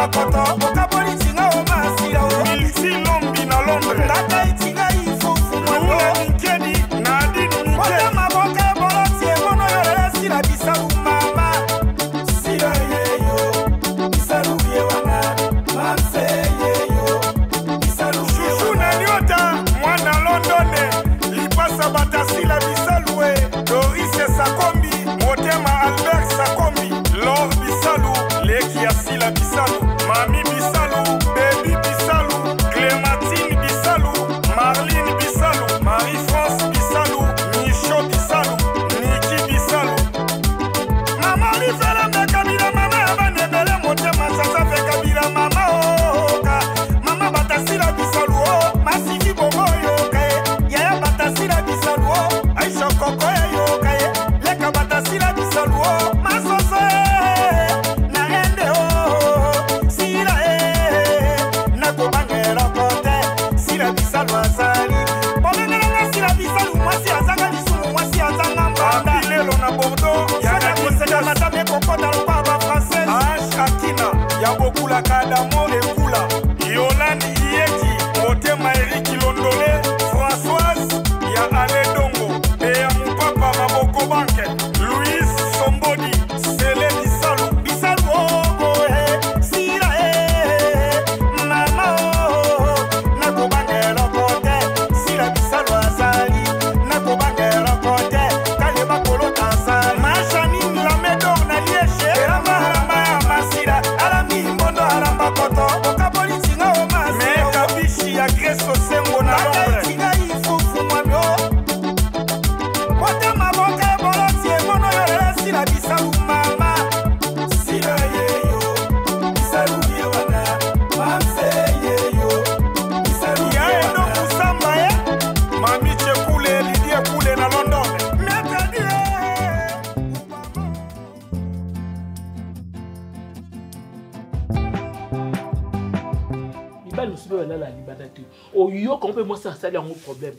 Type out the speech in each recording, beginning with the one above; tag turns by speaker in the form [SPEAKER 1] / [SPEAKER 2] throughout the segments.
[SPEAKER 1] Ça y a un problème.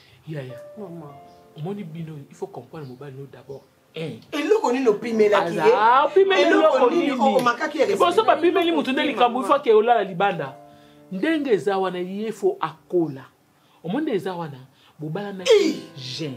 [SPEAKER 1] Maman, il faut comprendre le mobile d'abord.
[SPEAKER 2] Et le connu nos primés là qui est.
[SPEAKER 1] Ah, primés le connu. Bon, ça va primés les moutons les camous fois que ola la libanda. Ndenge zawana il faut akola. Au monde des zawana, mobile na jeune.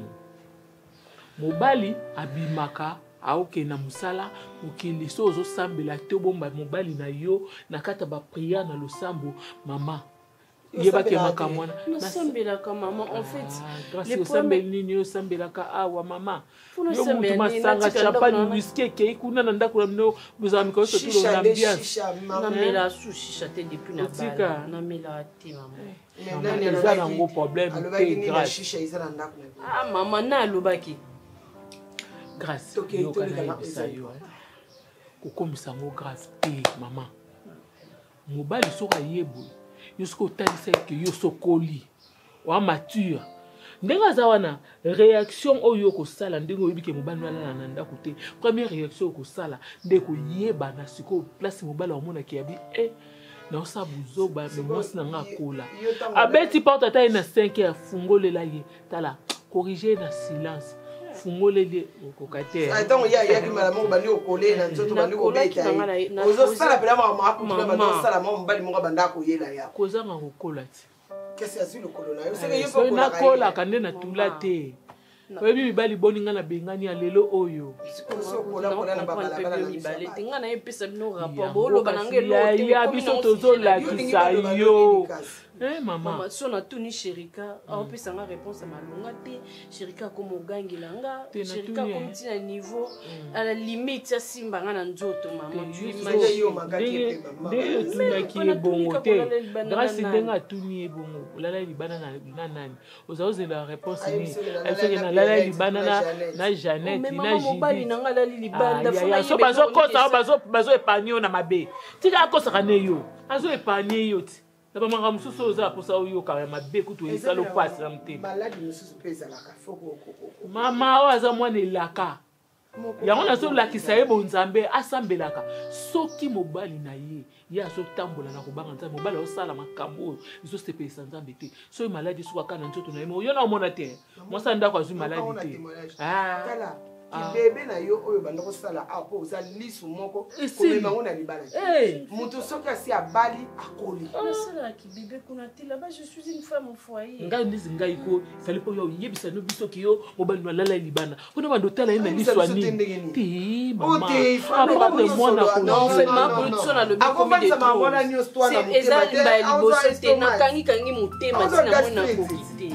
[SPEAKER 1] Mobile abimaka. Aoke na musala ukili sozo sambela te bomba mobile na yo na kata ba priya na losambo mama. Il y a qui m'a kamwana.
[SPEAKER 3] Nous sommes là comme maman en fait.
[SPEAKER 1] Les problèmes ni au sambela ka awa mama. Yo mutu masanga champagne whisky ke ikuna nanda kula mno buzami ko so tout l'ambiance.
[SPEAKER 3] Non mais la sushi chaté depuis na bala. Non mais la ti maman.
[SPEAKER 1] Non mais ça n'a pas problème te grâce.
[SPEAKER 3] Ah maman na lobaki.
[SPEAKER 1] Grâce. Yo kana bisa yo. Kokomisa ngo grâce te maman. Mobali soka yebo. Yosko talise que yosokoli wa mature ndenga zawana réaction oyo ko sala ndengo yibike mobali wala nanda kote première réaction ko sala ndeko yeba na siko place mobali wa mona ki abi na osabuzo ba memosi na nga kola abeti porte ta ina 5 fungole la ye tala corriger na silence fungole le kokate
[SPEAKER 2] attends ya ki mala mo bandi okole na nzoto bandi ko beta ozo sala pela mama akuna bandi sala mo mbali mo banda ko yela ya
[SPEAKER 1] koza nga kokola ti
[SPEAKER 2] qu'est-ce que c'est le colonel yo seke yo ko
[SPEAKER 1] na kola kande na tula te oyebi mibali boni nga na bengani ya lelo oyo
[SPEAKER 3] nga na epesa bino rapport boloba na ngelo
[SPEAKER 1] ya biso tozolakisa yo
[SPEAKER 3] maman so na tuni Sherika apesa nga réponse à malonga te Sherika comme ogangela nga Sherika comme ti na niveau à la limite ya simba nga na nzoto maman tu imagines
[SPEAKER 2] yo mangaki
[SPEAKER 1] de tunaki ebongo te grâce ndenga tuni ebongo lala libana na nani ozozela réponse ni elle na lala libana na Jeannette na
[SPEAKER 3] mobali na nga lali libanda
[SPEAKER 1] fona so bazo epanyo na mabe tika akosa kane yo azo epanye yo ti na ba manga mususu oza pour ça yo quand même mabe kutu esalo passe na mte
[SPEAKER 2] malade mususu pesa la ka foko
[SPEAKER 1] mama waza mwana elaka yango nazo lakisa ye bonzambe asambelaka soki mobali na ye ya so tambola na kobanga nzambe mobali osala makambo izo sepesa nzambe te so maladi so kana nzoto na ye yo na omona te mwasa ndako azwi maladi te
[SPEAKER 2] tala bébé na yo oyo banda kosala apo oza lisu moko komema ngo na libala moto soki asi abali akoli
[SPEAKER 3] nasalaki bébé kuna te là-bas je suis une femme au foyer
[SPEAKER 1] ngai ndisi ngai ko fallait po yo yebisa no biso ki yo mobali no lala libana mpona bando tala ye na lisu ani te mama apprendre mwana eza
[SPEAKER 3] liba ya liboso te nakangikangi motema ntina mona koki te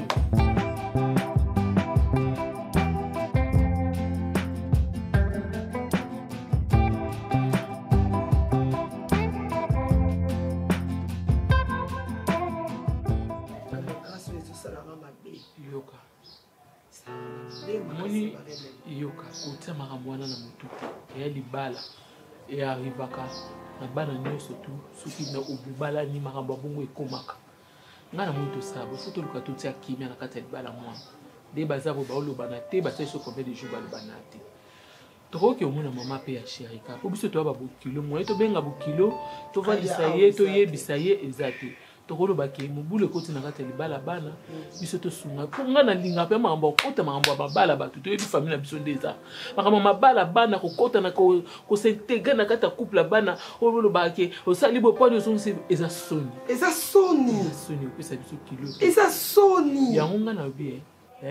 [SPEAKER 1] moni yoka kotia makambo wana na motu te ya libala eyarrivaka na bana nyonso tu soki na obubalani makambo abongo ekomaka ngai na moni tosala bofo toluka totia kimia na kati ya libala mwana nde baza po baolobana te basali so combien de jour balobana te tokoki omona mama mpe ya sherika po biso toya babokilo moye tobenga bokilo tovandisa ye toyebisa ye eza te tokolobaki mobulu ekoti na kati ya libala bana biso tosunga mpo ngai nalinga mpe makambo akota makambo ya mabala bato toyebi famille na biso nde eza makambo ya mabala bana kokota na kosintegre na kati ya couple ya bana olobaki osali bopwani ozongisi eza soni opesa biso kilo
[SPEAKER 2] eza soni
[SPEAKER 1] yango ngai na obi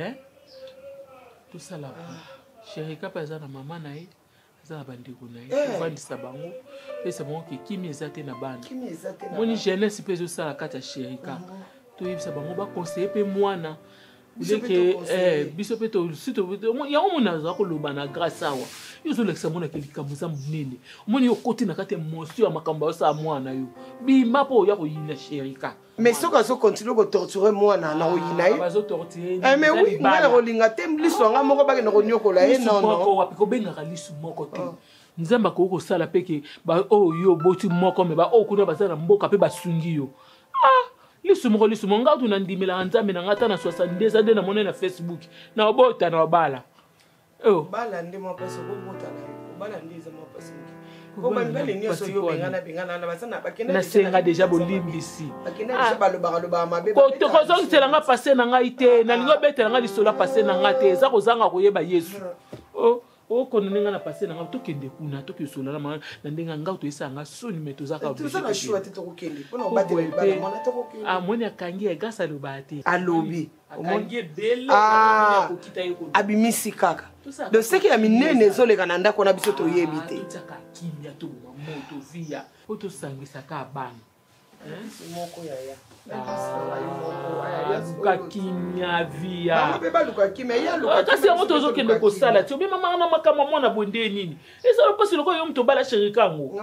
[SPEAKER 1] tosala sherika mpe aza na mama na ye aza na bandeko na ye tovandisa bango pesa bango ke kimi eza te na bana moni jeunesse mpe ezosala kati ya sherika toyebisa bango bakonseye mpe mwana ndeke biso mpe yango moni aza koloba na grâce awa yo ozolakisa monake likambo eza monene omoni yo okoti na kati ya mosio ya makambo ayosala mwana yo bima mpo oya koyina sherika
[SPEAKER 2] mais soki azokontinue kotorture mwana na oyina ye mais oui ngai na kolinga te liso yanga moko bake na koniokola ye
[SPEAKER 1] wapi kobengaka lisu moko te nzambe akoki kosala mpeke oyo yo oboti moko me baoyo kuna baza na mboka mpe basungi yo lisu moko ngai tuna ndimelaka nzambe na ngai ata na 62 eza nde namoni na facebook na obota na obala
[SPEAKER 2] bala nde mwa mpasi okobotana obala nde eza mwa mpasi obamibali nyonso yo bengana
[SPEAKER 1] nasenga deja bolimbisi
[SPEAKER 2] balobaka mabe
[SPEAKER 1] kozongisela nga pase na ngai te nalingi obetela nga lisolo pase na ngai te eza kozanga koyeba yesu okono ninga na pase na nga tokende kuna tokisola na ndenge ngai toyesala nga soni me tozaka amoni akangi ya grâce aloba te
[SPEAKER 2] alobi abimisi kaka donc seki ya minene ezoleka na ndako na biso toyebi te
[SPEAKER 1] totiaka kimia toboma moto via po tosangisaka bana
[SPEAKER 2] moko yaya
[SPEAKER 1] luka kimia via kasi yango tozokende kosala ti obima manga na makambo mwana bonde nini ezala mpasi loko yo moto obala sherika yango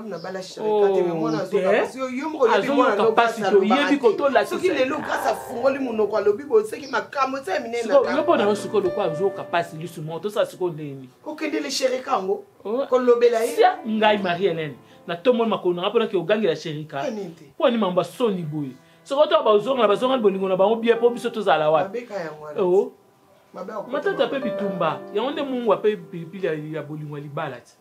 [SPEAKER 1] azoloka mpasi toyebi
[SPEAKER 2] kotosoki lelo grâce afungoli monoko alobi boseki makambo eza ya minene
[SPEAKER 1] yo mpona yo sikoyo loko azoyoka mpasi lisu moko tosala sikoyo ndeni
[SPEAKER 2] okendele sherika yango kolobela ye
[SPEAKER 1] ngai Marie Hélène na tomoni makolo nanga mponaki ogangela sherika mpo ani mambo asoni boye soki to bazongana bazongani bolingo na bango bie mpo biso tozala wapi matata mpe bitumba yango nde mungwa mpe pilipili ya bolingo ya libala ti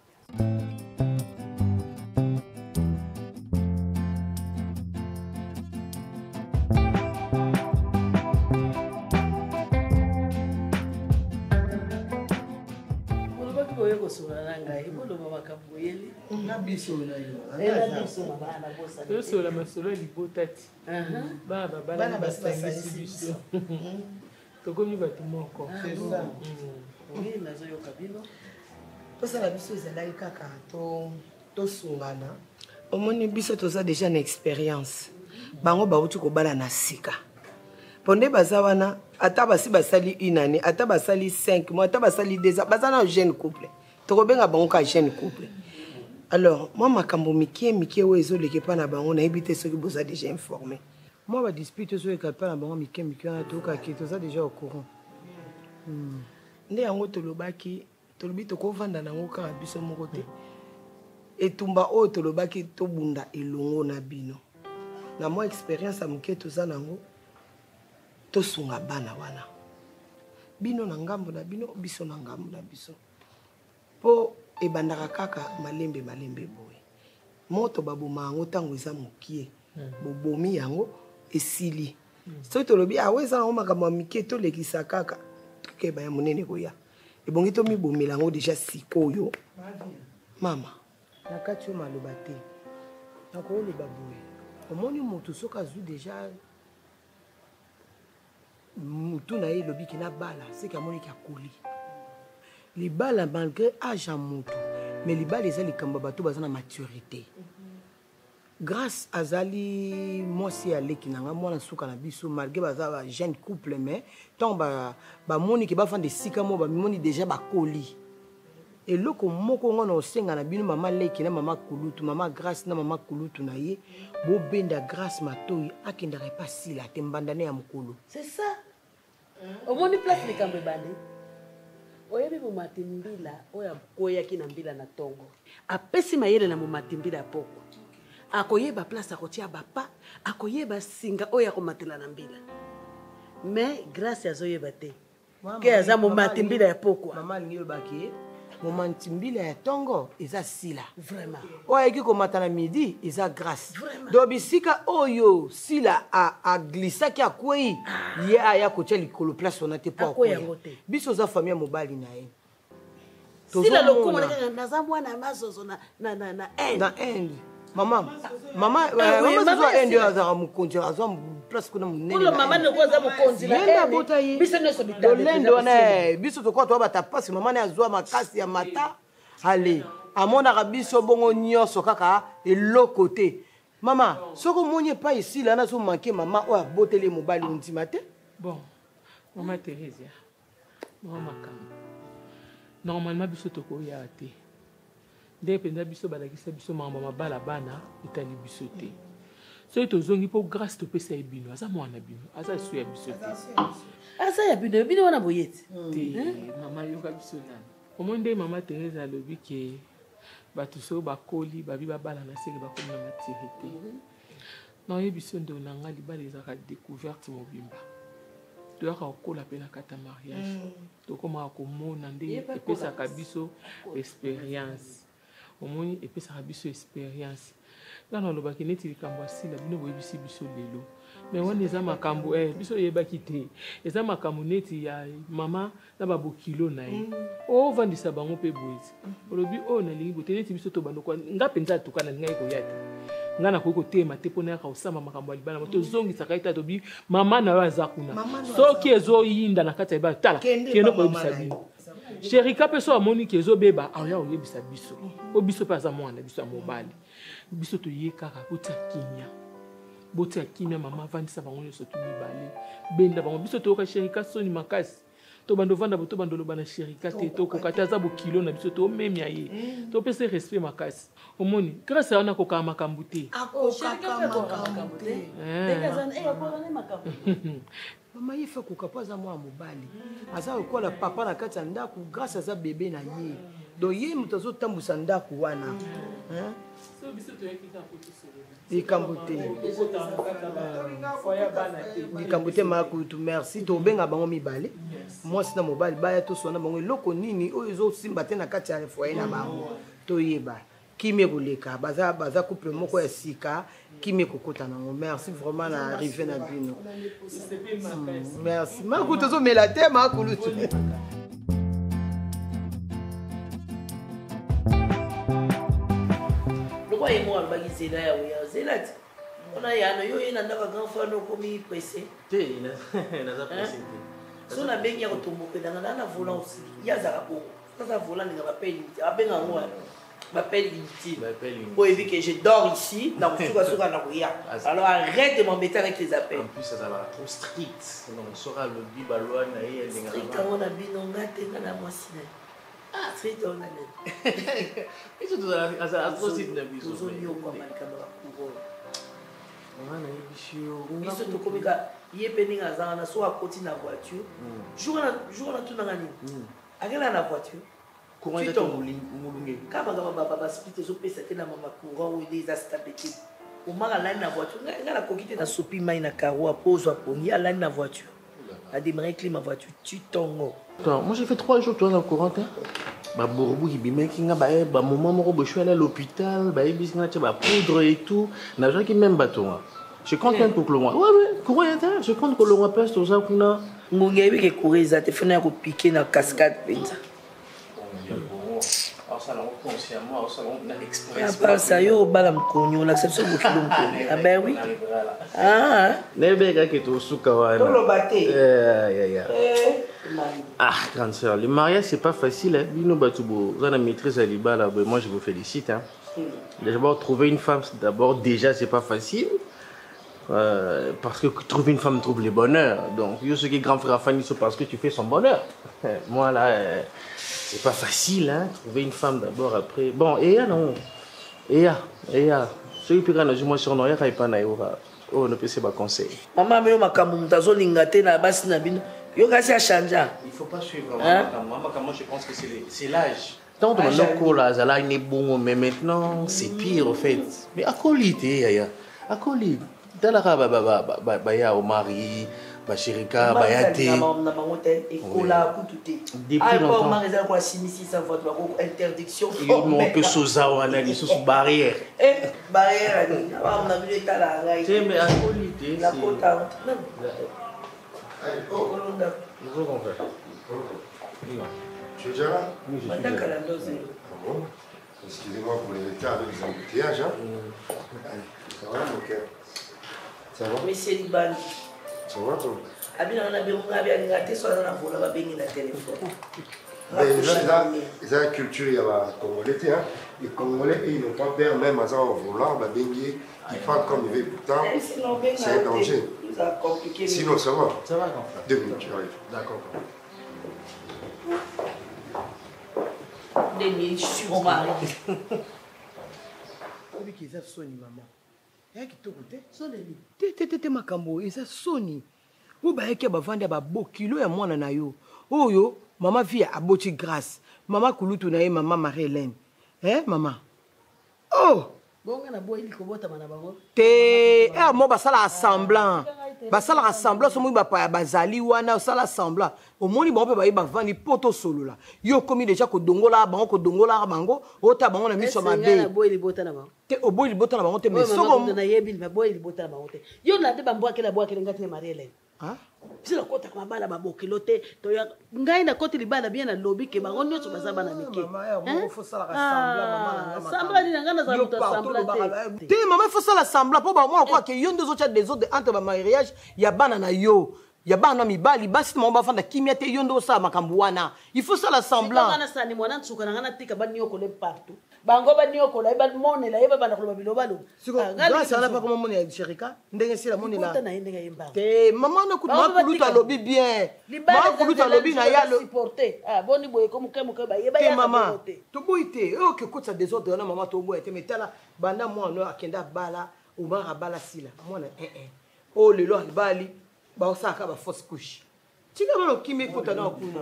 [SPEAKER 1] tosola masolo ya libota ti bana bana basangisi biso tokomi bato moko
[SPEAKER 3] nazoyoka bino
[SPEAKER 2] tosala biso ezalaki kaka tosungana omoni biso toza deja na expérience bango bauti kobala na sika ponde baza wana ata basi basali une année ata basali 5 mois ata basali 2 ans baza na jeune couple tokobenga bango ka jeune couple alors moi makambo mikie oyo ezoleka epa na bango nayebi te soki boza déjà informé moi badispute ezoleka epa na bango mikie wana tokaki toza déjà au courant nde yango tolobi tokovanda nango kaka biso moko te etumba oyo tolobaki tobunda elongo na bino na mwa expérience ya moke toza nango tosunga bana wana bino na ngambo na bino biso na ngambo na biso po ebandaka kaka malembe boye moto baboma yango ntango eza mokie bobomi yango esili soki tolobi awe eza nango makambo ya mike tolekisa kaka tokeba ya monene koya ebongi tomibomela yango déjà sikoyo mama na kati yo maloba te nakoloba boye omoni moto soki azwi déjà mutu na ye elobiki na bala seki amoniki akoli libala malgré age ya moto mais libala eza likambo ya bato baza na maturité grâce azali mwasi aleki nanga mwana suka na biso malgré baza ba jeune couple mais ntango bamoniki bafanda esika mo bamimoni déjà bakoli eloko moko ngo na osenga na bino mama leki na mama kulutu mama grâce na mama kulutu na ye bobenda grâce matoi akendaka epa sila te mbandane ya mokolo
[SPEAKER 4] c'est ça omoni place likambo ebandi oyebi momati mbila oyo akoyaki na mbila na tongo apesi mayele na momati mbila ya poko akoyeba place akotia bapa akoyeba singa oyo akomatela na mbila mais grâce azoyeba te ke aza momati mbila ya pokwa
[SPEAKER 2] mama alingi lobaki momati mbila ya tongo eza sila
[SPEAKER 4] vraiment
[SPEAKER 2] oyo ayeki komata na midi eza grâce do bisika oyo sila aglisaki akwei ye aya kotia likolo place wana te po akwea biso oza famille ya mobali na ye
[SPEAKER 4] sila lokomonaka naza mwana mazozo na
[SPEAKER 2] inde mama azwa inde azaka mokonzi azwa place kuna monenelolendo wana biso tokoa toa bata pasi mama ne azwa makasi ya mata ale amonaka biso bongo nyonso kaka eloko te mama soki omoni epai esila ana azomanke mama oyo aboteli mobali ondima te
[SPEAKER 1] bon mama Thérèse mama makambo normalement biso tokoya te nde mpenza biso balakisa biso makambo mabala bana etali biso te soki tozongi mpo grâce topesa ye bino aza mwana bino aza esu ya biso te
[SPEAKER 4] aza ya bino wana boyeti
[SPEAKER 1] te mama yoka biso nani omoi nde mama Thérèse alobi ke bato soki bakoli babi babala na seke bakomi na maturité naoyebi biso nde onanga libala ezaka découverte mobimba toyaka kokola mpe na kata mariage tokomaka komona nde epesaka biso expérience omoni epesaka biso expérience ngana olobaki neti likambo asila bino boyebisi biso lelo mais wana eza makambo biso oyebaki te eza makambo neti ya mama na babokilo na ye ovandisa bango mpe boyeti olobi oyo nalingi bote neti biso tobandokwa nga mpenza atukana ngai koya te nga nakoki kotema te mpona yaka kosamba makambo ya libala mo tozongisaka ye ta tobi mama na yo aza kuna soki ezoyinda na kati ya libala tala kende koyebisa bino sherika mpe so amoni ke ezobeba aoya oyebisa biso o biso mpe aza mwana biso ya mobali biso toye kaka botia kimia mama avandisa bango nyonso tu mibale benda bango biso toyoka sherika soni makasi tobanda ovanda bo tobanda oloba na sherika te tokoka te aza bokilo na biso tomemia ye topesa respect makasi omoni grâce wana akokaa makambo te
[SPEAKER 2] mama ye fe koka mpo aza mwana mobali aza kokola papa na kati ya ndako grâce aza bebe na ye do ye moto azotambusa ndako wana likambo te makutu merci tobenga bango mibale mwasi na mobali baya toswana bango eloko nini oyo ezosimba te na kati ya foye na bango toyeba kimi koleka baza couple moko ya sika kimi kokota nango merci vraiment na arrivé na bino merci makutu tozomela te makulutu
[SPEAKER 4] et moi le bagage c'est là c'est là on a ya no yo ina ndaka grand frère no komi pressé
[SPEAKER 5] te na za pressé
[SPEAKER 4] so na bengi ya kotomboka dans na volant aussi ya za ko ça volant nga ba peli abenga ngo ba peli ici pour éviter que je dors ici dans suka na koya alors arrête de m'embêter avec les appels
[SPEAKER 5] en plus ça va trop strict donc sera le biba loi na ye
[SPEAKER 4] ndenga strict on a binonga tenga na mwasi ah c'est ton année
[SPEAKER 5] et tout ça trop strict na biso
[SPEAKER 4] zo nyoko malikamba bakuro
[SPEAKER 5] on a ebishio
[SPEAKER 4] biso to komika ye peninga zanga na so akoti na voiture jour na tunanga nini akela na voiture
[SPEAKER 5] comment est mulunge
[SPEAKER 4] kama baba split zo pesa te na mama courant ou des astabilité o mara la na voiture ngala kokite na sopi mai na carreau pose pongi ala na voiture a démarrer climat voiture tu tongo
[SPEAKER 5] moi j'ai fait 3 jours toi dans le courant ba borobu qui bimeki nga ba moment moko bo suis allé à l'hôpital ba ebisina ba poudre et tout na gens qui même batonga je compte un pour le mois ouais courant intérieur je compte que le mois passe tout ça kuna
[SPEAKER 4] ngungebi ke courir za te fena ko piquer na cascade penza
[SPEAKER 5] inconsciemment au salon on a exprès.
[SPEAKER 2] À part ça, yo bala mkonyo l'acception de film. Ah ben oui. Ah.
[SPEAKER 5] Nebe ga ke to suka wana.
[SPEAKER 2] To lo baté.
[SPEAKER 5] Ah, grande sœur, le mariage c'est pas facile hein. Bino batubo, vous avez maîtrise à Libala, moi je vous félicite hein. D'abord trouver une femme d'abord déjà c'est pas facile. Parce que trouver une femme trouve le bonheur. Donc, ce qui est grand frère Fanny, c'est parce que tu fais son bonheur. Moi, là, c'est pas facile, hein. Trouver une femme d'abord, après. Bon, et non. Et ce qui est plus grand, moi, sur Noël, il n'y a pas de oh, ne peut pas conseil.
[SPEAKER 2] Maman, mais ma camouflage, l'ingate, na bas na bin. Yo kasi a changé.
[SPEAKER 5] Il faut pas suivre. Moi, je pense que c'est l'âge. Tant que là, il est bon, mais maintenant, c'est pire, en fait. Mais à coliter, yaya. À coliter. Dans la raba, baya au mari, ba chérika, baya té. Depuis longtemps.
[SPEAKER 2] Interdiction.
[SPEAKER 5] On peut s'oser ou analyser sous barrière.
[SPEAKER 2] Barrière, on a vu l'état là.
[SPEAKER 5] C'est mais à qualité.
[SPEAKER 2] La côte à.
[SPEAKER 6] Tu es déjà là?
[SPEAKER 5] Oui, je suis
[SPEAKER 2] Madame
[SPEAKER 5] là.
[SPEAKER 2] Calando, c'est.
[SPEAKER 6] Ah bon? Excusez-moi pour les retards avec les embouteillages. Hein? Ça va, mon cœur? Ça va?
[SPEAKER 2] Monsieur Liban.
[SPEAKER 6] Ça va, toi?
[SPEAKER 2] Abina, on a bien gâté, soit dans la voie, on va bien la téléphone.
[SPEAKER 6] Ils ont la culture, il y a les Congolais. Hein? Les Congolais, ils n'ont pas peur, même à ça, en volant, ils parlent comme ils veulent. Pourtant, c'est un danger. Sinon, ça va.
[SPEAKER 5] Ça va, grand frère.
[SPEAKER 6] 2 minutes, j'arrive.
[SPEAKER 5] D'accord.
[SPEAKER 2] Je suis mon mari.
[SPEAKER 7] eza soni mama ya kitoko te te makambo eza soni oyo bayaki bavandi ya babokilo ya mwana na yo oyo mama vi aboti grâce mama kulutu na ye mama Marie Hélène mama oh
[SPEAKER 4] bonga na boyi likobotama na bango
[SPEAKER 7] te mo basalaka semblant basalaka semblant somoyi bapaya bazali wana osala semblant omoni bango mpe baye bavandi mpo tosolola yo okomi deja kodongolaka bango kodongolaka bango ota bango na miso mabe
[SPEAKER 4] boyi libota na bango
[SPEAKER 7] te oboyi libota na bango te mais
[SPEAKER 4] soko nayebi boyi libota na bango te yo na te bambwakela bwakela ngati ya Marie Hélène biso nakotaka mabala babokelo te toya ngai nakoti libala bien nalobi ke bango nyonso baza bana mike sambla nini ngai naza moto asambla te
[SPEAKER 7] te mama ifo sala sambla mpo bamona okoka ke yo nde ozotya desordre entre bamariage ya bana na yo ya bana mibali basi te bango bafanda kimia te yo nde osala makambo wana ifo sala semblant
[SPEAKER 4] nasani mwana nsuka na ngai natika baniokole partout bango baniokola ye bamonela ye babanda koloba biloba lo
[SPEAKER 7] grâceana mpa koma monela sherika ndenge sila monela
[SPEAKER 4] na ye ndenge ye mbango
[SPEAKER 7] te mama nakulutu alobi bien makulutu alobi na ya
[SPEAKER 4] boni boye komukemuke bayeba
[SPEAKER 7] te mama toboyi te oyo okekotisa desordre wana mama toboya te metala banda mwana akende abala omara abala sila mwana oyo lelo alibali baosalaka bafausse couche tika bana okimi ekota na okuna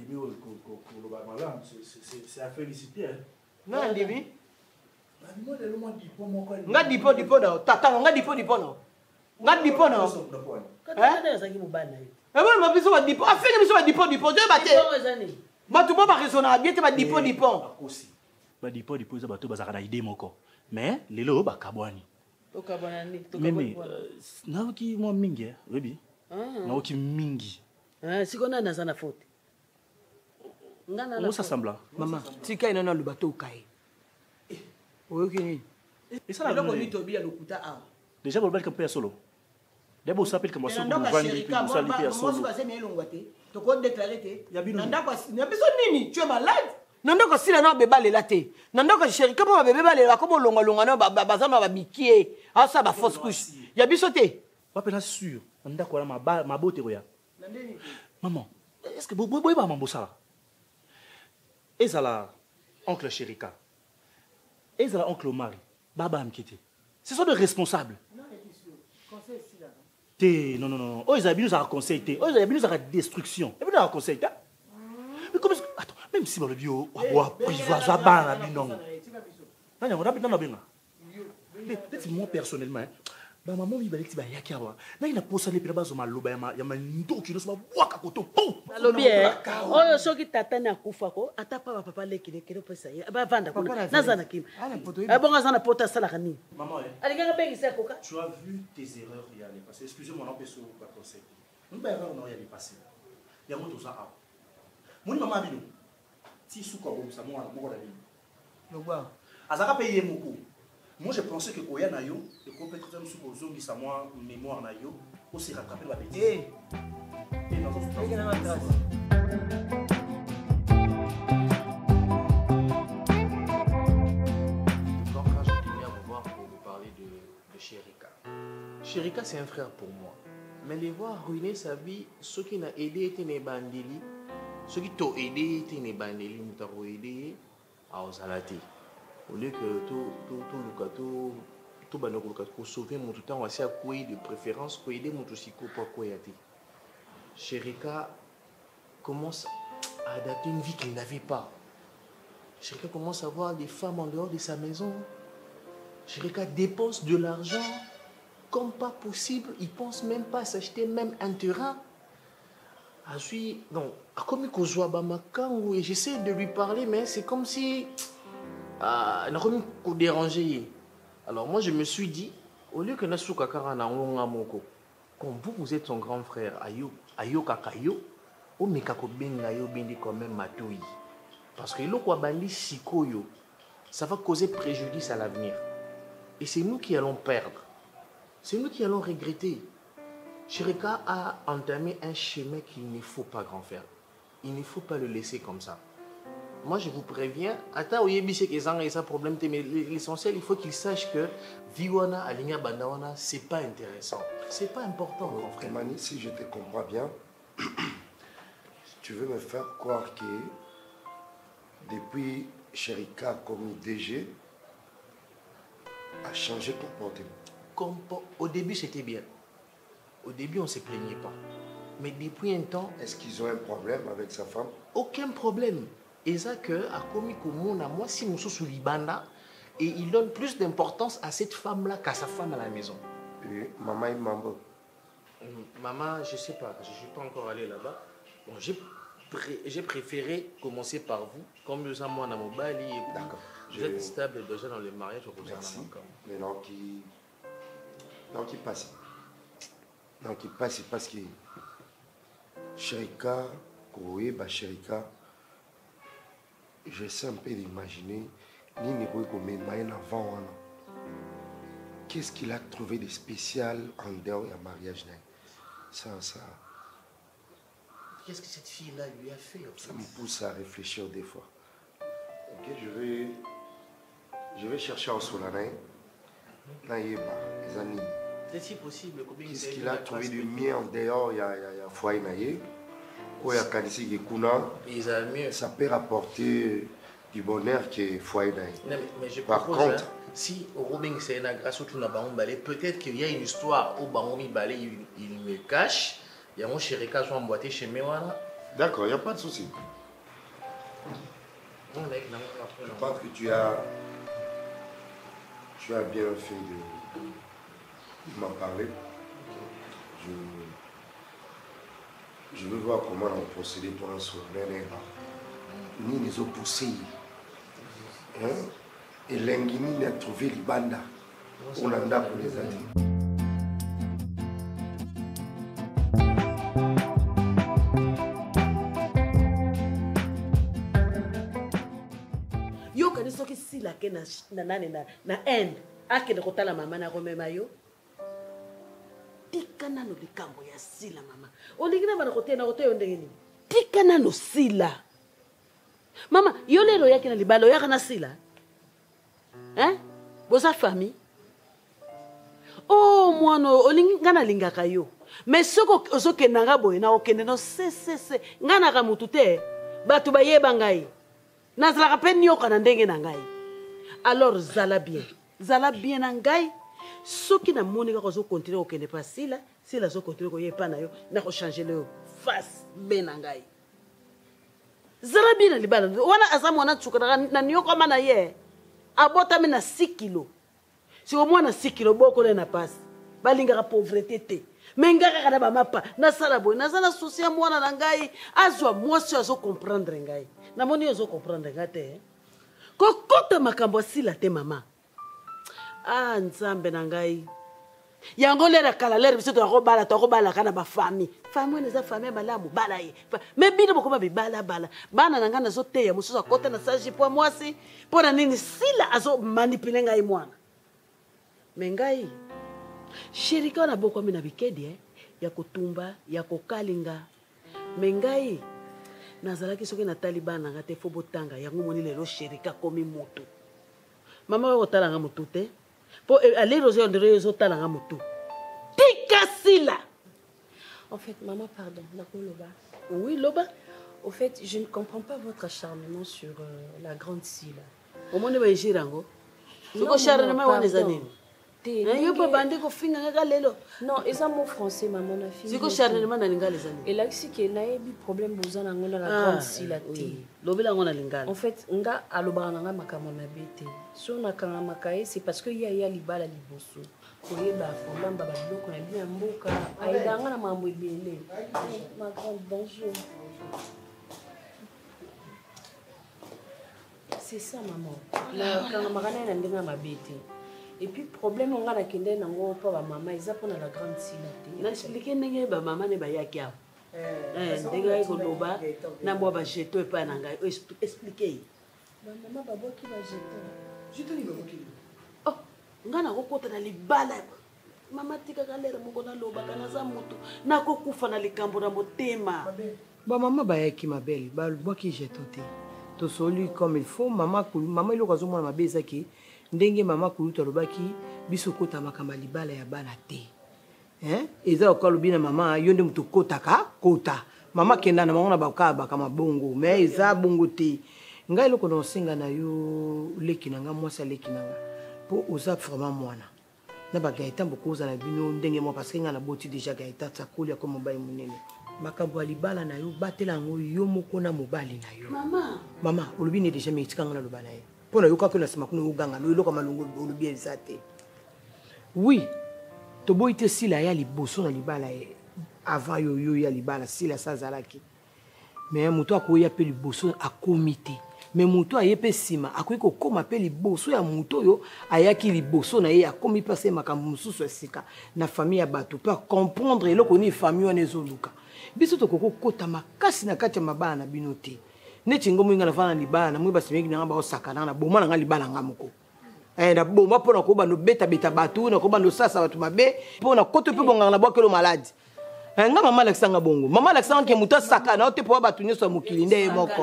[SPEAKER 8] c'est à féliciter.
[SPEAKER 7] nga ndimi nga dipo na tatanga nga dipo na nga dipo na ebona mabiso badipo afenge biso badipo te bate bato bo baresonaka bien te badipo
[SPEAKER 8] badipo eza bato bazalaka na ide moko mais lelo bakabwani meme naoki mwa mingi oyebi naoki mingi
[SPEAKER 4] siko nani aza na faute
[SPEAKER 8] osa semblant
[SPEAKER 7] mama tika ina na loba to kai oyoki nini eloko nini tobia lokuta awa
[SPEAKER 8] déjà bolobali kampe ya solo debo osapeli kama soko movandi puis osali mpe ya solo
[SPEAKER 7] elongwa te tokodeklare te na biso nini tu es malade na ndako asila na babebalela te na ndako sherika mpo babebebalela bako bolongwalongwa na baza na babikie asa bafausse couche ya biso te
[SPEAKER 8] bapena sûr na ndako wana mabotero ya maman est ce que boyeba mambo osala ezala oncle Chérika ezala oncle Omari baba amkete ce sont des responsables te non oyo ezala bino ezala conseil te oyo ezala bino ezala destruction ebino ezala conseil te mais comme attends même si balobi waprivoise bana na binongo nanyango na benga peut-être moi personnellement bamama mibale ti bayaki awa ngai naposani mpena bazwa maloba ya mandoki nyonso babwaka koto
[SPEAKER 4] alobi oyo soki tatani akufako ata pa bapapa lekelekele opesa ye bavanda kuna naza na kima bongo aza na poto asalaka nini alingaka bengisa yakoka
[SPEAKER 8] tu as vu tes erreurs ya le passé excusez-moi na mpeso baconseil mba erreur na ya le passé yango toza awa moni mama abino ti suka bomisa mwana moko na bino azaka paye moko. Moi je pensais que koya na yo et qu'on peut être dans sous zongi sa moi mémoire na yo aussi rattraper la bêtise. Et dans
[SPEAKER 5] Donc quand je tenais à vous voir pour vous parler de Chérika. Chérika c'est un frère pour moi. Mais les voir ruiner sa vie, ceux qui n'ont aidé étaient les bandeli, ceux qui t'ont aidé étaient les bandeli, nous t'avons aidé à Ozalati. Au lieu que tout sauver mon tout temps, on va couiller de préférence, couiller des motocycles pour couiller. Chérika commence à adapter une vie qu'il n'avait pas. Chérika commence à voir des femmes en dehors de sa maison. Chérika dépense de l'argent comme pas possible. Il pense même pas à s'acheter même un terrain. Donc, comme et j'essaie de lui parler, mais c'est comme si il n'a pas dérangé. Alors moi je me suis dit, au lieu que Nasuka Karana Moko, comme vous êtes son grand frère, Ayo Kakayo, o mekako benga yo bindi quand même matoui. Parce que l'eau bandi sikoyo, ça va causer préjudice à l'avenir. Et c'est nous qui allons perdre. C'est nous qui allons regretter. Chérika a entamé un chemin qu'il ne faut pas grand faire. Il ne faut pas le laisser comme ça. Moi, je vous préviens, attends, c'est un problème, mais l'essentiel, il faut qu'il sache que Viwana, Aligna, Bandawana, c'est pas intéressant. C'est pas important, grand frère.
[SPEAKER 6] Mani, si je te comprends bien, tu veux me faire croire que depuis Chérika comme DG a changé de comportement.
[SPEAKER 5] Au début, c'était bien. Au début, on ne se plaignait pas. Mais depuis un temps...
[SPEAKER 6] Est-ce qu'ils ont un problème avec sa femme?
[SPEAKER 5] Aucun problème. Et ça que a commis comme moi si nous sommes sous Libanda et il donne plus d'importance à cette femme là qu'à sa femme à la maison.
[SPEAKER 6] Et maman et maman.
[SPEAKER 5] Maman, je sais pas, je suis pas encore allé là-bas. Bon, j'ai préféré commencer par vous, comme nous sommes moi dans mon bali et
[SPEAKER 6] d'accord.
[SPEAKER 5] Vous êtes stable déjà dans le mariage au
[SPEAKER 6] merci. Mais non qui passe. Non qui passe parce que Chérika, Koué, Chérika. J'essaie un peu d'imaginer qu'est-ce qu'il a trouvé de spécial en dehors du mariage. Ça.
[SPEAKER 5] Qu'est-ce que cette fille-là lui a fait?
[SPEAKER 6] Ça me pousse à réfléchir des fois. Ok, je vais chercher en Solanay. Les amis.
[SPEAKER 5] C'est possible.
[SPEAKER 6] Qu'est-ce qu'il a trouvé de mieux en dehors? Il y a Foyer Naye. Ça peut rapporter du bonheur que Foyer Naye.
[SPEAKER 5] Par contre, si Robin c'est une grâce au peut-être qu'il y a une histoire où Bamomi Balé il me cache. Il y a mon Chérika qui emboîté chez moi.
[SPEAKER 6] D'accord, il n'y a pas de souci. Je pense que tu as bien fait de m'en parler. Je veux voir comment on procédait pour un souverain. Ni les opposés. Et l'Engini a trouvé Libanda. On en a pour les années.
[SPEAKER 4] Yo kani soki sila ke na end akende kotala mama na komema yo tika nano likambo ya sila mama olingi na bana kote na kote yo ndenge nini tika nano sila mama yo lelo yaki na libalo yaka na sila boza famille oh mwana olingi ngana lingaka yo mais soko ozokenda nga boye na okende no se ngana ka mutu te bato bayeba ngai nazalaka mpe nioka na ndenge na ngai alors zala bien na ngai soki namoni kaka ozokontinue kokende pa sila azokontinue koyepa na yo na kochangele yo face be na ngai zala bien na libala wana aza mwana tsuka na niokama na ye abotami na 6 kilo si omwana 6 kilo bokole na pasi balingaka pauvreté te me nga kaka na bamapa nasala boye naza na susi ya mwana na ngai azwa mwasi azokomprendre ngai namoni yo ozokomprendre ngai te kokota makambo asila te mama nzambe na ngai yango lera kala lera biso tokobala kana bafamille famille wana eza famille malamu bala ye me bino bokoma bibalabala bana na ngai nazoteya mosusu akota na sage po mwasi mpo na nini sila azomanipule ngai mwana me ngai sherika wana bokwami na bikedi ya kotumba ya kokalinga me ngai nazalaki soki natali bana nga te fo botanga yango moni lelo sherika komi motu mama oyo kotalanga motu te po alero ondire ezotalanga motu tika sila.
[SPEAKER 3] En fait, maman, pardon, Loba.
[SPEAKER 4] Oui, Loba.
[SPEAKER 3] Au fait, je ne comprends pas votre acharnement sur la grande scie là.
[SPEAKER 4] Au moins, on va y gérer. Non,
[SPEAKER 3] non, et ça mon français maman na fille.
[SPEAKER 4] Siko charnement na lingala les années.
[SPEAKER 3] Et là si que na yebi problème bozana ngona la grande scie là té.
[SPEAKER 4] Lobela ngona lingala.
[SPEAKER 3] En fait, nga alobana nga makamo na bete. So na kanga makaye c'est parce que ya libala liboso. Koyeba problème baba biloko na bien mboka. Aidanga na mambo ebele. Ma grande bonjour. C'est ça maman. La kanga makana na ndenga mabete. Et puis problème on a la kende nango pa ba maman ils apprennent la grande silate.
[SPEAKER 4] Na expliquer ndenge ba maman ne ba yaki apo. Ndenge ko loba na mo ba jeto pa na ngai expliquer.
[SPEAKER 3] Ba maman ba boki ba jeto.
[SPEAKER 7] Jeto ni ba boki.
[SPEAKER 4] Oh, ngana ko kota na libala. Mama tika kalera moko na loba kana za moto na ko kufa na likambo na motema.
[SPEAKER 7] Ba maman ba yaki ma belle, ba boki jeto te. To soli comme il faut maman il okazo mwana mabeza ki ndenge mama kuluta lobaki biso kota makamba libala ya bana te eza okalobi na mama yo nde mutu kotaka kota mama kenda na mangona bakaba kama bongo mais eza bongo te ngai loko na osenga na yo leki nanga mwasi leki nanga po oza vraiment mwana na bagaita bokoza na bino ndenge mo parce que nga na boti déjà gaita tsakoli comme mobali munene makambo libala na yo batela ngo yo moko na mobali na yo mama olobi ne déjà metikanga na lobana ye pour nous quand on a ce matin nous gagnons nous comme nous bien ça oui to boite si la ya liboso na libala avant yo ya libala si la sazalaki mais muto akoya pe liboso a comité mais muto ayepe sima akoyi ko koma pe liboso ya muto yo ayaki liboso na ye akomi passer makambo mususu sika na famille ya bato pour comprendre eloko ni famille wana ezoluka biso to koko kota makasi na kati ya mabana na binote neti ngomo inga nafana libala na mwe basimeki na ngamba osakana na boma na nga libala ngamoko na boma pona ko ba no beta batu na ko ba no sasa batu mabe pona koto pe bonga na bokelo maladi nga mama Alexandra bongo mama Alexandra ke muto sakana o te po batu nyoso mokili nde moko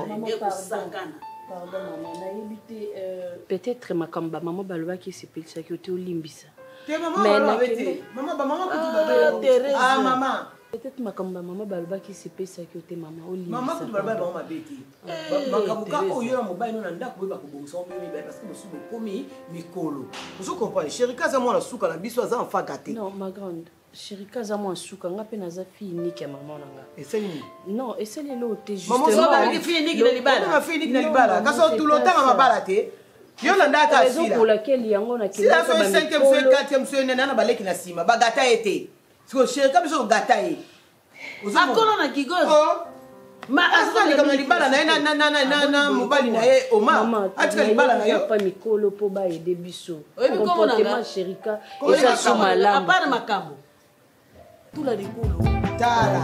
[SPEAKER 3] pardon maman na yebite peut-être makamba maman baloba ki sepelisa ki ote olimbisa
[SPEAKER 7] mais na bete mama kutu ba ah mama
[SPEAKER 3] peut-être makamba maman baloba ki sepelisa ki ote mama olimbisa
[SPEAKER 7] mama kutu ba mama bete makabuka oyo na mobile no na ndako ba ko bonso mbimi ba parce que mosu bokomi mikolo vous comprenez sherika za mwana suka na biso za enfant gâté
[SPEAKER 3] non ma grande sherika za mwana suka nga pe na za fille unique ya maman nanga
[SPEAKER 7] eseni
[SPEAKER 3] non eseli lo te justement
[SPEAKER 7] maman so ba fille unique na libala ma fille unique na libala kaso tout le temps mabala te yo na ndaka asila
[SPEAKER 3] pour laquelle yango na
[SPEAKER 7] kila so 5e so 4e so na baleki na sima ba gata ete siko sherika biso gata e
[SPEAKER 4] akolo na kigozo
[SPEAKER 7] ma asali kama libala na mobali na ye oma atika libala na yo
[SPEAKER 3] pa mikolo po ba aider biso comportement sherika eza so malamu
[SPEAKER 4] apana makambo tula likulu
[SPEAKER 7] tala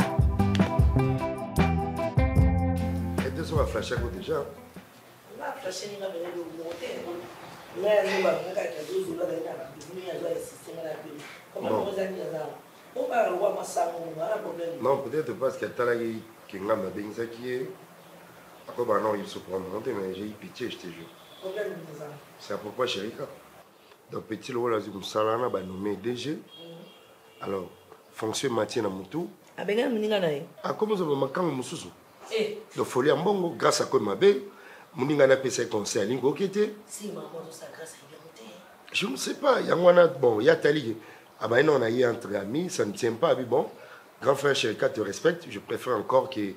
[SPEAKER 6] et deux sont à flasher déjà
[SPEAKER 7] la flasher ni ngabele do mote mais ni ba ngaka ka do zula da na ni ya zo système la bi comme on vous a dit là on va voir ma sango na problème
[SPEAKER 6] non peut-être parce que talagi qui nga ma benza qui est après bah non il se prend monter mais j'ai eu pitié je te jure c'est à pourquoi Sherika donc petit le rôle azum salana ba nommé DG alors fonction maintien na mutu
[SPEAKER 7] abenga muninga na ye
[SPEAKER 6] a comment ça va makango mususu donc folie en bongo grâce à quoi mabe muninga na pesa conseil lingo okete
[SPEAKER 7] si maman ça grâce à yote
[SPEAKER 6] je ne sais pas yangwana bon ya tali ah ben non on a eu entre amis ça ne tient pas mais bon grand frère Sherika te respecte je préfère encore que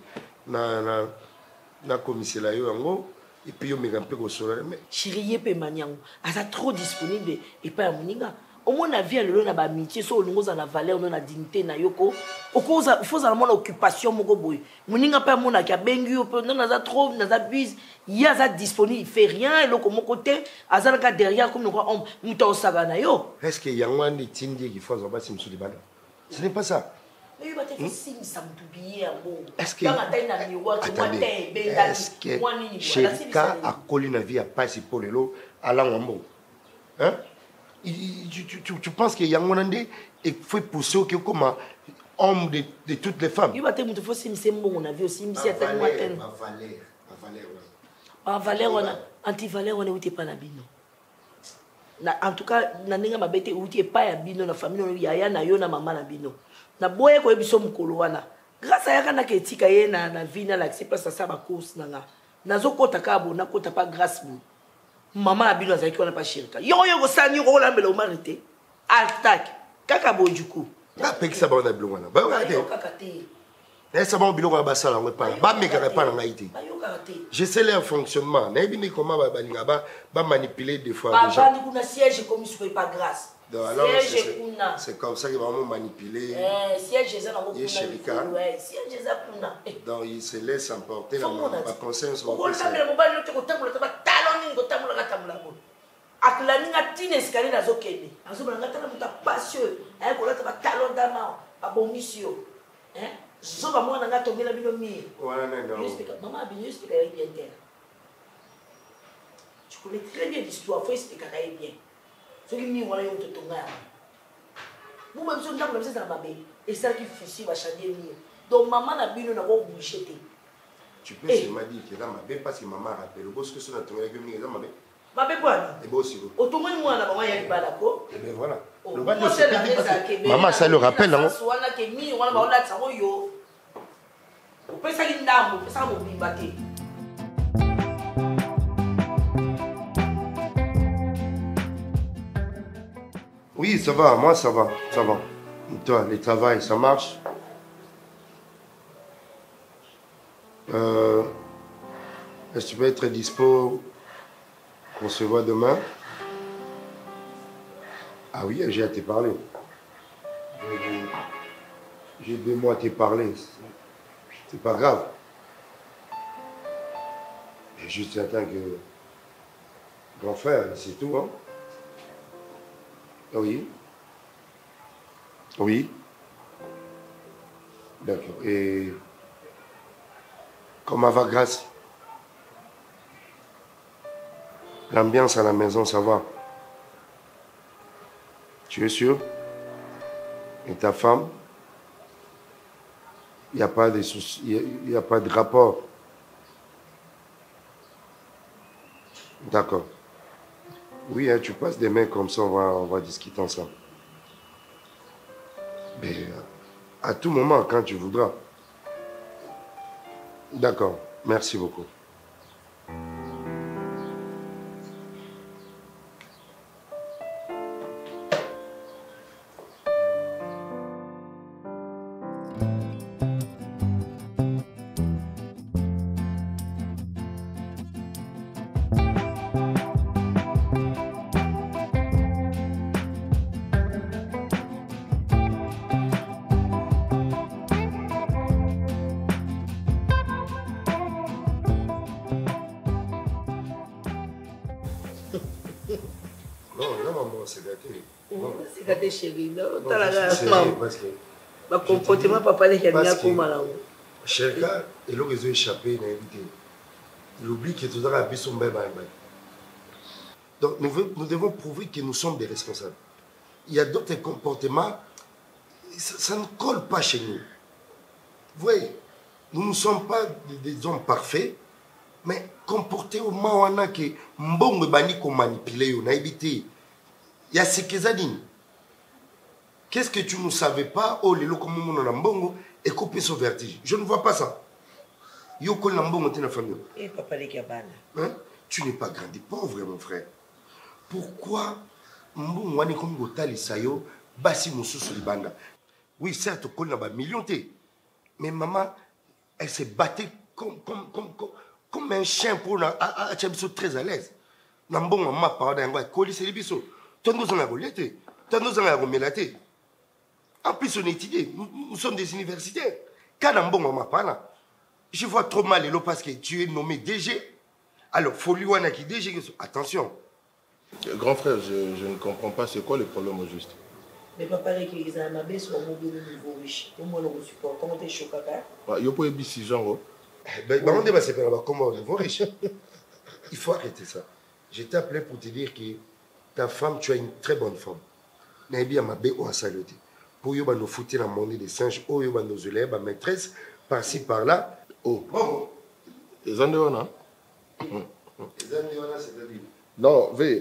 [SPEAKER 6] na commissaire là yango et puis yo me rampe ko solo mais
[SPEAKER 4] chérie pe maniango asa trop disponible et pas muninga au moins la vie lelo na ba amitié so olingo za na valeur na dignité na yoko okoza faut za na occupation moko boy moninga pa mona ki abengi yo pe na za trop na za bise ya za disponible il fait rien et loko mon côté azana ka derrière comme quoi on muta osaga na yo
[SPEAKER 6] est-ce que yangwani tindi qui faut ba simsu libana ce n'est pas ça.
[SPEAKER 4] Mais il va te faire signe ça me toubier
[SPEAKER 6] est-ce que Cherika a collé la vie à passer pour le lot à l'angambo hein tu penses que Yangwanande il faut pousser au comme homme de toutes les femmes.
[SPEAKER 4] Il va te montrer faut signe c'est bon on a vu aussi si attend moi tel ma valeur on a anti valeur on est où t'es pas na bino en tout cas na ninga mabete où t'es pas ya bino na famille ya na yo na maman na bino na boye ko ebiso mukolo wana grâce à kana ke tika ye na vie na l'accès place ça ba course nanga nazokota ka bona kota pas grâce mu maman abino azaki wana pa Cherika yo ko sani ko lambela umarité attaque kaka bojuku
[SPEAKER 6] na pekisa ba na bilo wana ba kaka te ça va biloko ba sala ngwe pa ba meka pa na ngaité je sais leur fonctionnement na ebini comment ba balinga ba manipuler des fois
[SPEAKER 4] déjà ba kuna siège comme si pas grâce.
[SPEAKER 6] C'est comme ça qu'ils vont manipuler.
[SPEAKER 4] Cherika.
[SPEAKER 6] Donc ils se laissent emporter dans la conscience.
[SPEAKER 4] Tu connais très bien l'histoire, il faut expliquer bien. Ce qui m'y voit, on te tombe. Vous même si on a ça dans ma bébé, et ça qui fait va changer mieux. Donc maman n'a bien n'a pas bouché.
[SPEAKER 6] Tu peux seulement dire que là ma bébé parce que maman rappelle. Parce que ça n'a tombé avec lui dans ma bébé.
[SPEAKER 4] Ma bébé quoi?
[SPEAKER 6] Et bon aussi.
[SPEAKER 4] Autrement moi la maman y a pas d'accord.
[SPEAKER 6] Et ben voilà. Maman ça le rappelle non?
[SPEAKER 4] Soit que mi on va là ça yo. On peut ça qui ndambo, ça mo bibaté.
[SPEAKER 6] Oui, ça va, moi ça va, ça va. Toi, le travail, ça marche. Est-ce que tu peux être dispo qu'on se voit demain? Ah oui, j'ai à te parler. J'ai 2 mois à te parler. C'est pas grave. J'ai juste atteint que... Grand frère, c'est tout, hein? Oui. Oui. D'accord. Et comment va Grâce? L'ambiance à la maison, ça va? Tu es sûr? Et ta femme? Il n'y a pas de soucis, il n'y a pas de rapport? D'accord. Oui, hein, tu passes des mains comme ça, on va discuter ensemble. Mais à tout moment, quand tu voudras. D'accord, merci beaucoup.
[SPEAKER 4] C'est gâté chérie, non? T'as la maman. Ma comportement, papa, les gens qui ont mal.
[SPEAKER 6] Cherika, et là, ils ont échappé, il oublie que tout à l'heure, son bébé. Donc, nous devons prouver que nous sommes des responsables. Il y a d'autres comportements, ça ne colle pas chez nous. Vous voyez, nous ne sommes pas des hommes parfaits, mais comporter au moment que mbongo bani ko manipuler on a évité. Il y a ce que ça dit. Qu'est-ce que tu ne savais pas? Oh, les locaux mon mbongo et couper son vertige. Je ne vois pas ça. Yoko mbongo t'es la famille.
[SPEAKER 4] Et papa les cabanes.
[SPEAKER 6] Hein? Tu n'es pas grandi pauvre mon frère. Pourquoi mbongo wani comme gotali sayo basi mususu libanda? Oui, certes, on a million té. Mais maman, elle s'est battue comme un chien pour être très à l'aise. Nambon maman parle d'un gars, colis c'est les bisous. Ton gars on a volé. Toi, nous allons remélater. En plus, on est étudiés. Nous sommes des universitaires. Quand on bon maman parle, je vois trop mal parce que tu es nommé DG. Alors, il faut lui dire qui DG. Attention.
[SPEAKER 5] Grand frère, je ne comprends pas. C'est quoi le problème au juste?
[SPEAKER 2] Mais papa, ils ont ma baisse sur mon niveau riche. Comment on support? Comment tu es choqué?
[SPEAKER 5] Il faut être si genre.
[SPEAKER 6] Comment on est riche? Il faut arrêter ça. Je t'ai appelé pour te dire que ta femme, tu as une très bonne femme. Naïbi ma bé ou à saluer. Pour y nous foutre dans le monde des singes, ou y nos élèves, ma maîtresse, par-ci, par-là. Oh. Bon.
[SPEAKER 5] Les Andéona?
[SPEAKER 6] Les Andéona, c'est-à-dire?
[SPEAKER 5] Non, V.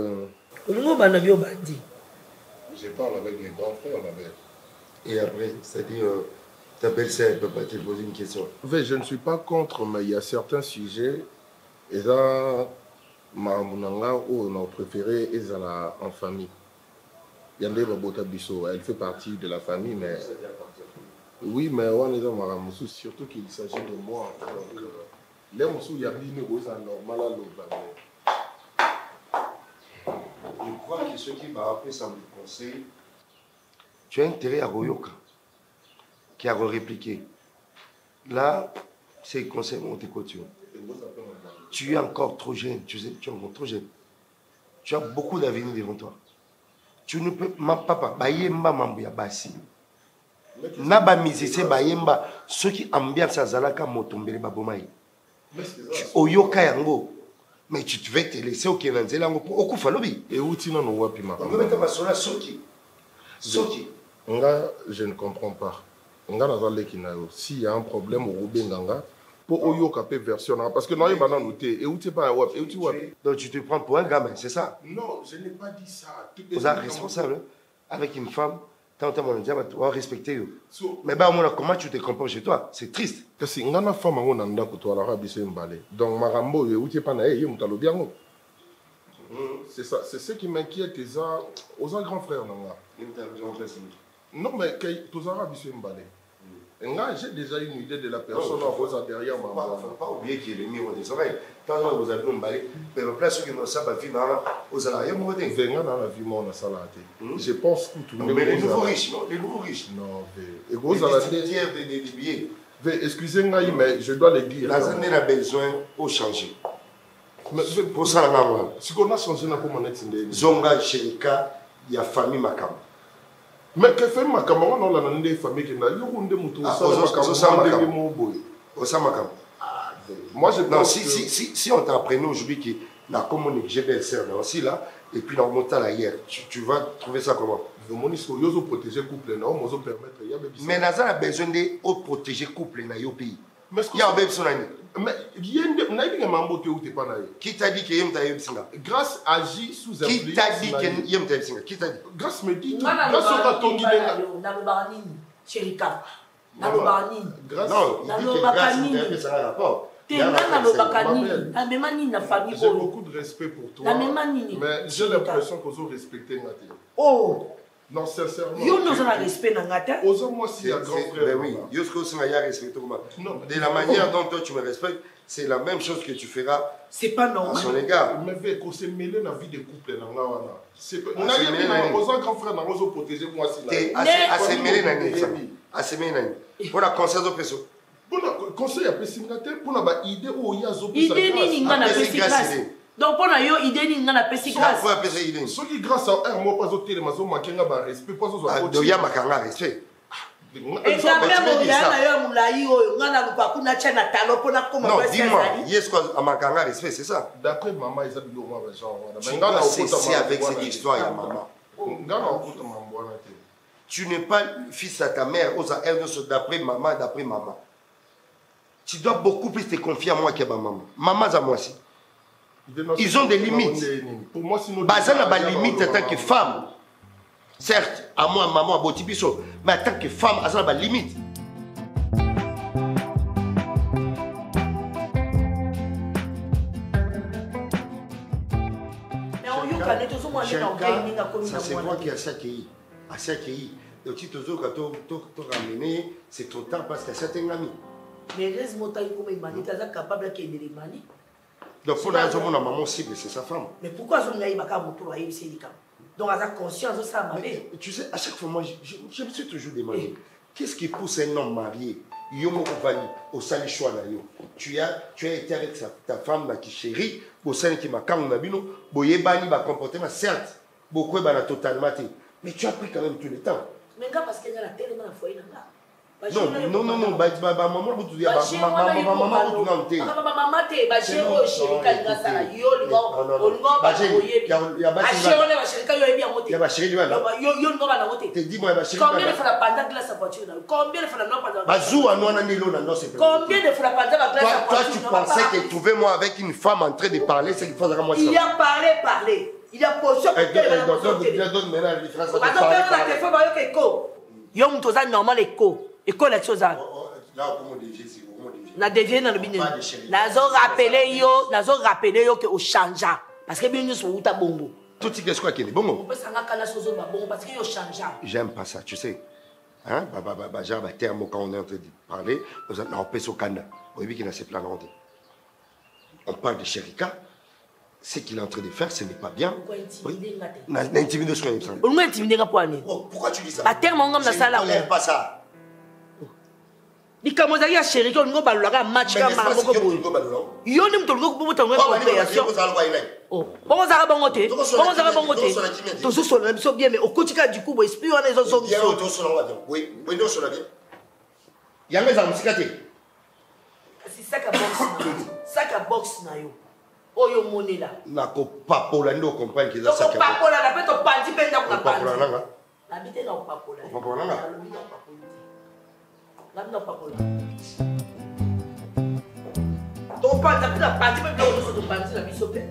[SPEAKER 6] Je parle avec mes grands frères, ma mère. Et après, c'est-à-dire, ta belle-sœur ne peut pas te poser une question.
[SPEAKER 5] V, je ne suis pas contre, mais il y a certains sujets, et là, où on a préféré, ils sont en famille. Yandé Babota Bisso, elle fait partie de la famille, mais. Oui, mais on est dans Maramoussou, surtout qu'il s'agit de moi. Donc, les Moussou, il y a bien normal à l'eau.
[SPEAKER 6] Je crois que ce qui m'a appelé ça me conseille. Tu as intérêt à Royoka, qui a répliqué. Là, c'est le conseil de Montécoture. Tu es encore trop jeune, tu es encore trop jeune. Tu as beaucoup d'avenir devant toi. Tu ne peux pas, papa, bayemba mambuya basi. Naba misese bayemba, ceux qui ambiance à Zalaka motombele babomai. Oyoka yango. Mais tu te vas te laisser au Kénanzela au Koufalobi.
[SPEAKER 5] Et où tu n'en vois plus ma
[SPEAKER 6] Soki.
[SPEAKER 5] Je ne comprends pas. S'il y a un problème au Roubenganga, pour Oyoka peut version. Parce que non, il va en noter. Et où tu pas et où tu vois.
[SPEAKER 6] Donc tu te prends pour un gamin, c'est ça?
[SPEAKER 5] Non, je n'ai pas dit ça.
[SPEAKER 6] Vous êtes responsable avec une femme. Tant que tu vas respecter. Mais comment tu te comportes chez toi? C'est triste.
[SPEAKER 5] Parce que une femme donc Marambo, c'est ça, c'est ce qui m'inquiète aux grands frères. Non, mais j'ai déjà une idée de la personne derrière moi.
[SPEAKER 6] Il ne faut pas oublier qu'il y a le mur des oreilles. Quand vous avez un balai, mais la place qui nous a fait aux alarmes,
[SPEAKER 5] je pense que tout le monde.
[SPEAKER 6] Mais les nouveaux riches, non? Les nouveaux riches.
[SPEAKER 5] Non,
[SPEAKER 6] mais
[SPEAKER 5] excusez-moi, mais je dois le dire.
[SPEAKER 6] La zone a besoin de changer. Pour ça,
[SPEAKER 5] ce qu'on a changé, on a
[SPEAKER 6] Zonga, Sherika, il y a famille Makam.
[SPEAKER 5] Mais que fait Makam, on a une famille qui n'a pas. Moi, je pense
[SPEAKER 6] si on t'apprenait aujourd'hui que la communique, j'ai belle sœur aussi là, et puis on remonte à hier, tu vas trouver ça comment?
[SPEAKER 5] Protéger couple, non, on permettre.
[SPEAKER 6] Mais Nazar a besoin de protéger couple dans le pays. Il y a un bébé sonani.
[SPEAKER 5] Mais il y a un mambo pas.
[SPEAKER 6] Qui t'a dit que Yem Taïb Singa?
[SPEAKER 5] Grâce agit sous un.
[SPEAKER 6] Qui t'a dit que Yem Taïb Singa? Qui t'a dit?
[SPEAKER 5] Grâce me dit. Grâce au Katongi.
[SPEAKER 2] Cherika.
[SPEAKER 6] Non, il dit que grâce à ça a rapport.
[SPEAKER 5] J'ai beaucoup de respect pour toi. Mais j'ai l'impression qu'on a respecté Naté.
[SPEAKER 2] Oh!
[SPEAKER 5] Non, sincèrement.
[SPEAKER 2] Yo nous avons respect Nangata.
[SPEAKER 5] Osons moi si un grand frère.
[SPEAKER 6] Mais oui, yo ce que vous avez respecté comment? De la manière dont toi tu me respectes, c'est la même chose que tu feras.
[SPEAKER 2] C'est pas normal.
[SPEAKER 6] À son égard.
[SPEAKER 5] Mais qu'on s'est mêlé dans la vie des couples dans la c'est pas. On a osons grand frère dans osons protéger moi si là.
[SPEAKER 6] Assez mêlé dans les familles. Assez mêlé dans. Pour la conseil de personne.
[SPEAKER 5] Pour le conseil à Pessimate, pour la idée où il y a
[SPEAKER 2] idée ni ngana Pessimate. Donc pour yo idée ni ngana Pessimate.
[SPEAKER 6] Pourquoi appeler idée?
[SPEAKER 5] Ce qui grâce à un mois pas au télé mazo makenga ba respect pas au
[SPEAKER 6] ah donc il y a makanga respect.
[SPEAKER 2] Et jamais mon yana yo mulai oyo ngana lupa kuna chana talo pona comment
[SPEAKER 6] non dis-moi yes quoi à makanga respect c'est ça.
[SPEAKER 5] D'après maman ils ont biloko ba genre
[SPEAKER 6] mais ngana c'est avec cette histoire ya maman.
[SPEAKER 5] Ngana okuta mambo na te.
[SPEAKER 6] Tu n'es pas fils à ta mère, aux elle d'après maman, d'après maman. Tu dois beaucoup plus te confier à moi qu'à ma maman. Maman à moi aussi. Ils ont des limites.
[SPEAKER 5] Pour moi, sinon.
[SPEAKER 6] Bazan a des limites en tant que femme. Certes, à moi, maman, à Botibiso, mais en tant que femme, elle a des limites. Ça c'est moi qui ai accueilli. Assez accueilli. Donc si tu as ramené, c'est trop tard parce que c'est un ami.
[SPEAKER 2] Mais laisse-moi tailler comme Imani, tu es capable de les Mani.
[SPEAKER 6] Donc pour la maman cible, c'est sa femme.
[SPEAKER 2] Mais pourquoi on a eu ma moto à Ibsédika? Donc, elle a conscience de ça,
[SPEAKER 6] mais tu sais, à chaque fois, moi, je me suis toujours demandé, qu'est-ce qui pousse un homme marié, au sali choix tu as été avec ta femme qui chérie, au sein qui m'a camonnabino, boyebani va comporter, certes, beaucoup va totalement, mais tu as pris quand même tout le temps.
[SPEAKER 2] Mais parce qu'elle a la télé, elle a foyer là.
[SPEAKER 6] Non, maman, tu dis, maman, toi, tu pensais que trouver moi avec une femme en train de parler, c'est qu'il faut vraiment.
[SPEAKER 2] Il a parlé. Il a posé. Yo mutoza normal écho la chose là na devient dans le bine nazo rappeler yo que au changea parce que bien nous sont uta bongo
[SPEAKER 6] tout ce qu'est-ce quoi qui est bongo
[SPEAKER 2] parce que yo changea.
[SPEAKER 6] J'aime pas ça, tu sais, hein, genre terme quand on est en train de parler on pèse au Canada au début qu'il a ses plans on parle de Chérika. Ce qu'il est en train de faire, ce n'est pas bien. Pourquoi intimider? Pourquoi tu dis ça? Je ne tolère pas ça.
[SPEAKER 2] Il commence à dire à Chéri qu'on va le match comme ça. Il y a une compréhension. Bon, ça va bon côté. Tout ça sur le bien, mais au quotidien du coup, on espère on les autres.
[SPEAKER 6] Oui, non sur la vie. Il y a mes amis,
[SPEAKER 2] c'est ça qui boxe na yo. Oyo monela.
[SPEAKER 6] Na ko papola ndo comprendre que ça
[SPEAKER 2] ça. Donc papola na peto pandi penda ko
[SPEAKER 6] pandi.
[SPEAKER 2] Habiter na papola.
[SPEAKER 6] Papola nga.
[SPEAKER 2] Na papola. Donc pandi penda pandi penda ko so pandi la biso pe.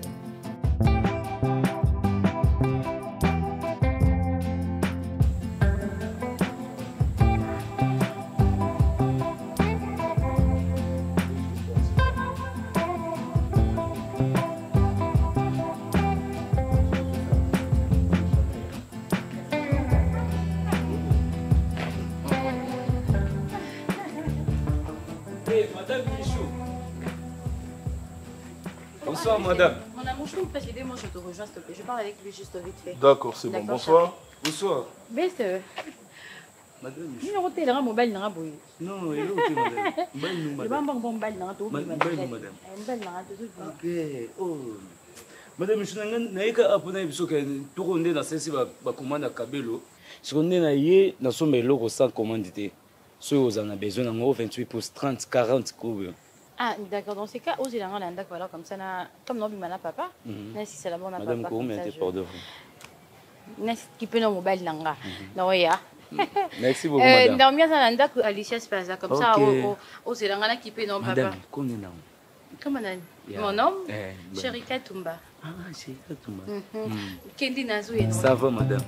[SPEAKER 9] Bonsoir madame.
[SPEAKER 10] Mon amour, je peux me précéder, moi je te rejoins s'il te plaît. Je parle avec lui juste vite fait.
[SPEAKER 9] D'accord, c'est bon. Bonsoir. Bonsoir.
[SPEAKER 10] Best.
[SPEAKER 9] Madame.
[SPEAKER 10] Je vais retirer le mobile dans la bouille.
[SPEAKER 9] Non, il est ok madame. Mobile nous madame.
[SPEAKER 10] Je vais bon mobile dans la bouille.
[SPEAKER 9] Mobile nous madame.
[SPEAKER 10] Mobile dans la bouille.
[SPEAKER 9] Ok. Oh. Madame, je n'ai qu'à apprendre que tout le monde dans celle-ci va commander à Kabelo. Ce qu'on est là, nous sommes là sans commanditer. Ceux qui ont besoin d'en 28 pouces, 30, 40 coups.
[SPEAKER 10] Ah, d'accord. Dans ces cas, aux Irlandais, on a voilà comme ça, comme non, mais papa. Si c'est la bonne papa.
[SPEAKER 9] Madame, comment est-ce que pardon?
[SPEAKER 10] N'est-ce qui peut nous mobile langa? Non, ya.
[SPEAKER 9] Merci beaucoup, madame.
[SPEAKER 10] Non, bien ça, nanda Alicia se passe comme ça, aux Irlandais qui peut non papa.
[SPEAKER 9] Madame, comment est-ce?
[SPEAKER 10] Comment on mon nom? Chérika Tumba.
[SPEAKER 9] Ah, Chérika Tumba.
[SPEAKER 10] Kendi Nazou.
[SPEAKER 9] Ça va, madame.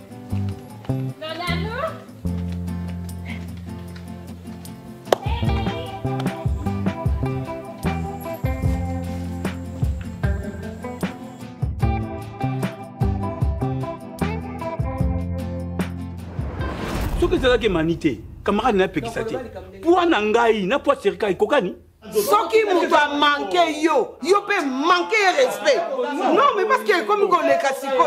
[SPEAKER 8] Ce que c'est là que manité, camarade n'a pas qui pour Nangaï, n'a pas Chérika Kokani.
[SPEAKER 7] Ce qui m'a manqué, yo peut manquer respect. Non, mais parce que comme on est cassiko,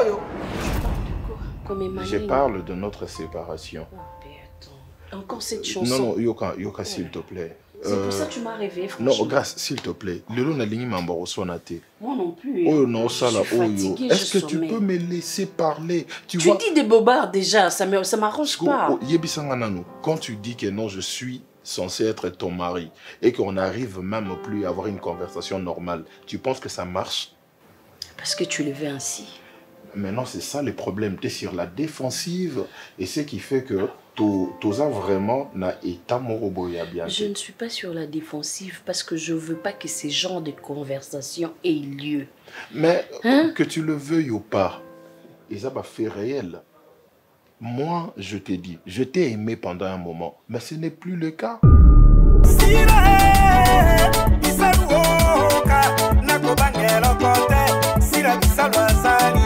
[SPEAKER 5] je parle de notre séparation.
[SPEAKER 3] Encore cette chanson.
[SPEAKER 5] Non, Yoka, s'il te plaît.
[SPEAKER 3] C'est pour ça que tu m'as rêvé, franchement.
[SPEAKER 5] Non, grâce, s'il te plaît. Le long de la ligne m'a sonate.
[SPEAKER 3] Moi non plus.
[SPEAKER 5] Oh non, ça là,
[SPEAKER 3] oh yo.
[SPEAKER 5] Est-ce que tu peux me laisser parler?
[SPEAKER 3] Tu dis des bobards déjà, ça m'arrange pas.
[SPEAKER 5] Quand tu dis que non, je suis censé être ton mari et qu'on n'arrive même plus à avoir une conversation normale, tu penses que ça marche?
[SPEAKER 3] Parce que tu le veux ainsi.
[SPEAKER 5] Maintenant, c'est ça le problème. Tu es sur la défensive et ce qui fait que Toza vraiment n'a état moroboya bien.
[SPEAKER 3] Je ne suis pas sur la défensive parce que je veux pas que ces genres de conversations aient lieu.
[SPEAKER 5] Mais que tu le veuilles ou pas, ça va faire réel. Moi, je t'ai dit, je t'ai aimé pendant un moment, mais ce n'est plus le cas.
[SPEAKER 11] Sira